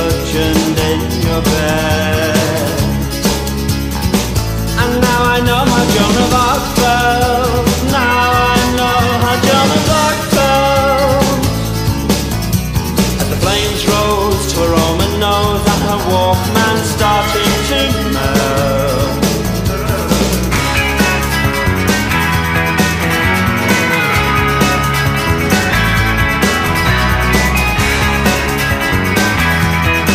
cushioned in your bed. And now I know how Joan of Arc felt. Now I know how Joan of Arc felt. As the flames rose to a Roman nose and her Walkman